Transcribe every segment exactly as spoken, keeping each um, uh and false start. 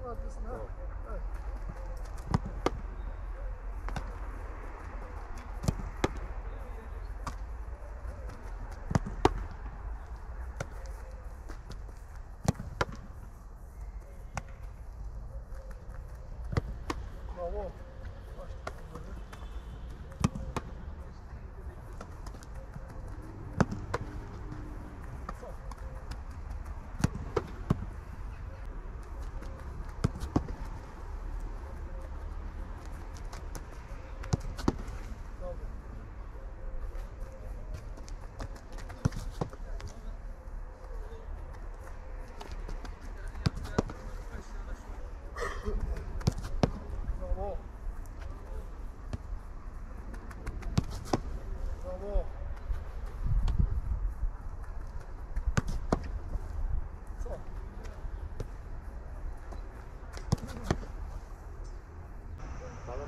arkasına. Tamam. Evet. Bravo. Bravo. Bravo. Son. Tamam.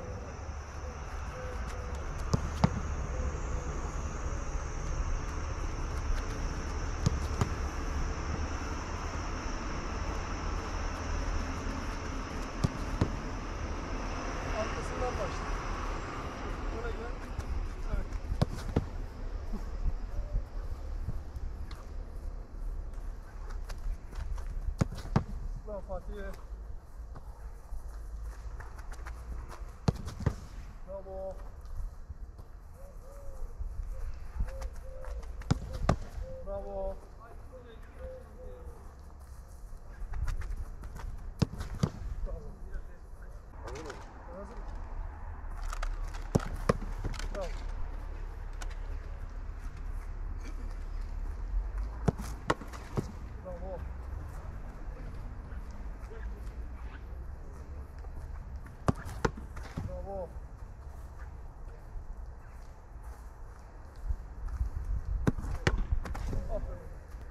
Arkasından başla. Öne gel. Evet. Bravo Fatih. Bravo. Bravo. Bravo. Anladın mı? Hazır. Bravo. Bravo. Bravo. Aferin.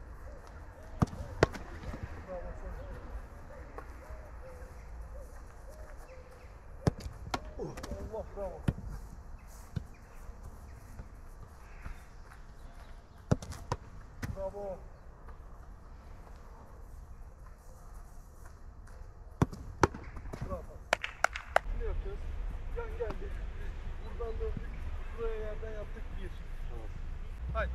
Bravo çok. Allah bravo. Bravo. Bravo. Ne yapacağız? Yan geldik. Buradan döndük. Buraya yerden yaptık. Bir. Tamam. Haydi.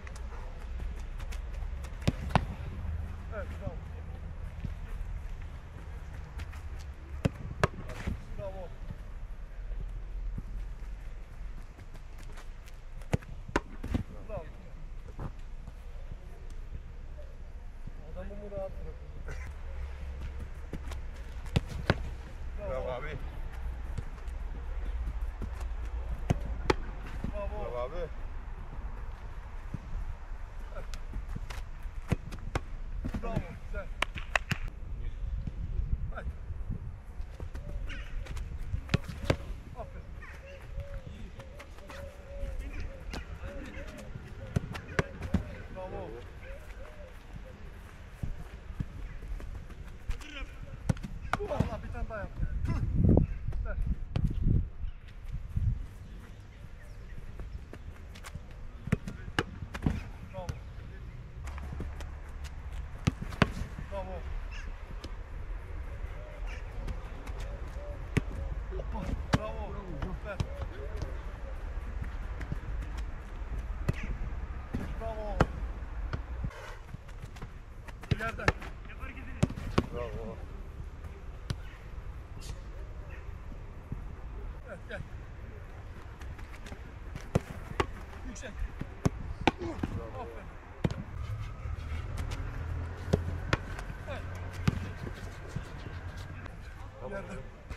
Evet, bravo. Bravo. Bravo. Adamımı rahat bırakın. Bravo abi. Bravo. Bravo abi. Bravo. Güzel. Hadi. Aferin. Bravo. Allah bir tane daha yap. Ver. Bravo. Bravo. Bravo. Ver. Bravo. İleriden. Bravo. Evet gel. Yüksek. Bravo. Aferin. Evet. Tamam. İleriden.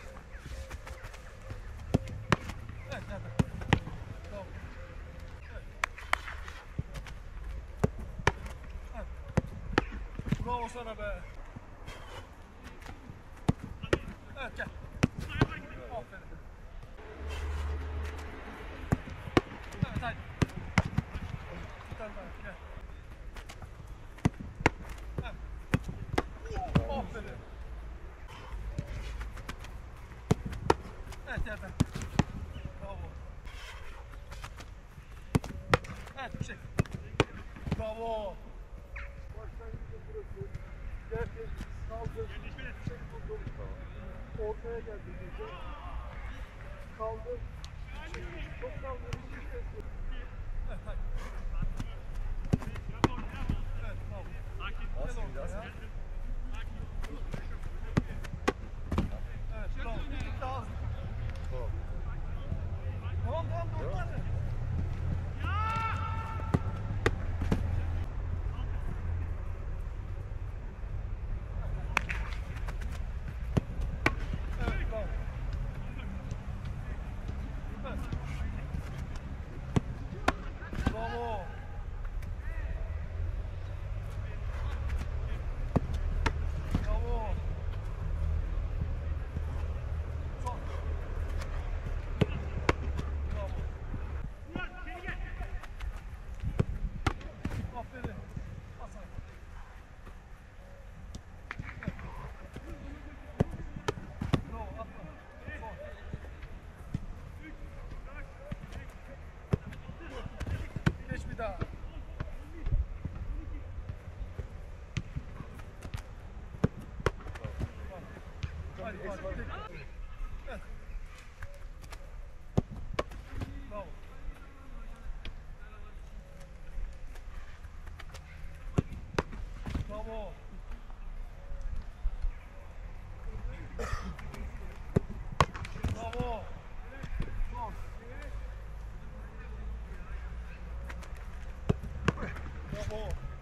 Evet nerede? Tamam. Evet. Evet. Bravo sana be. Evet gel. Aferin. Evet haydi. Bir tane daha gel. Evet. Aferin. Evet yerden. Bravo. Evet yüksek. Bravo. Başlangıcı burası. Gel gel. Sağ Kaldı. Çek buldum. Ortaya geldi. Gece. Kaldı. Çek. Çok kaldı. Evet, hadi. Evet, tamam. Az Gel biraz. ortaya. Evet, bravo. Bir tık daha hızlı. Tamam. Tamam, tamam, dur Devam. hadi. Evet, bravo. Süper. Bravo. Bravo. Son. Bravo. Aferin. Pas at. Evet. Bravo, atla. Son. Geç bir daha. Hadi, hadi. Tek. Evet. Bravo. Bravo. Bravo. Son. Bravo.